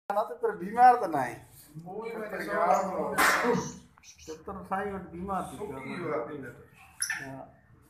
ना तो तेरे बीमार तो ना है मूवी में तो यार तेरे साई वट बीमार थी हां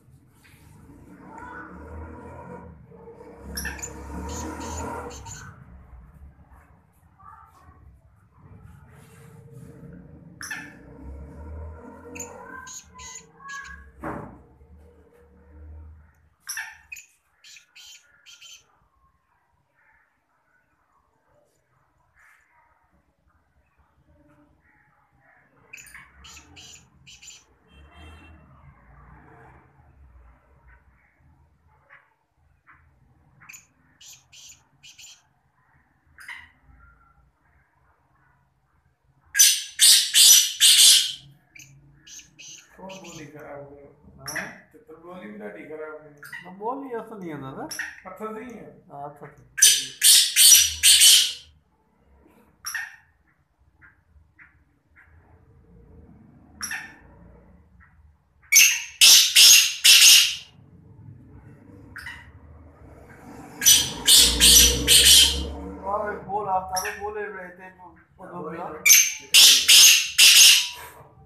कौन बोली खराब हो हां तो बोली भी डाटी खराब है तो बोली ऐसा नहीं है दादा अच्छा नहीं है हां अच्छा और बोल आप तारो बोले रहते को